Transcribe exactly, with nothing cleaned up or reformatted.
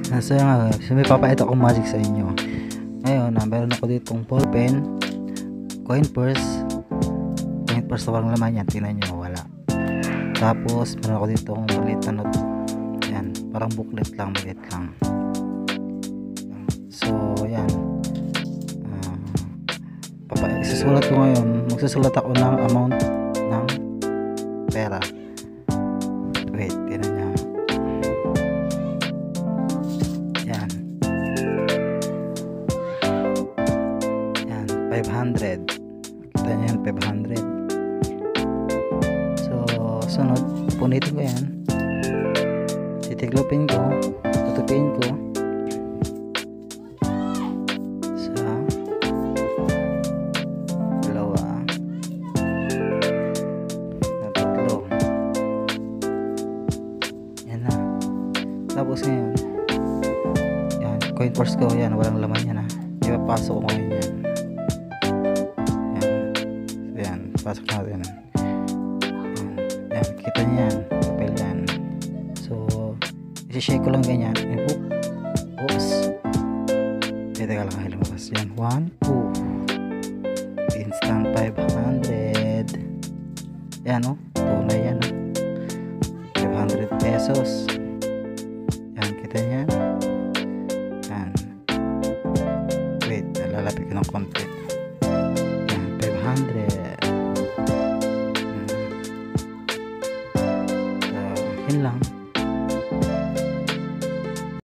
Ah, so yun nga guys, may papakita akong magic sa inyo. Ngayon, ah, meron ako ditong ball pen, coin purse, coin purse na walang laman yan, tingnan nyo, wala. Tapos, meron ako ditong maliit na note. Yan, parang booklet lang, maliit lang. So, yan. Uh, papa, isusulat ko ngayon, magsusulat ako ng amount ng pera. Wait, tingnan nyo. Yan. Yan, five hundred. Kita nyo yan, five hundred. So, sunod, punitin ko yan. Titiglopin ko, tutupin ko sa dalawa na tatlo. Yan na. Tapos ngayon, yan, coin purse ko, yan, walang laman yan ha. Ipapasok ko ngayon yan. Yan. So yan, pasok natin. Yan, yan, kita niya yan, papel yan. So, isi-shake ko lang ganyan. Oop. Oops. Eh, teka lang, ay lumabas. Yan, one, two. Instant five hundred. Yan, oh. Tunay yan, oh. five hundred pesos. Yan, kita niya. Yan. Wait, nalalapit ko ng konti. Yan, five hundred.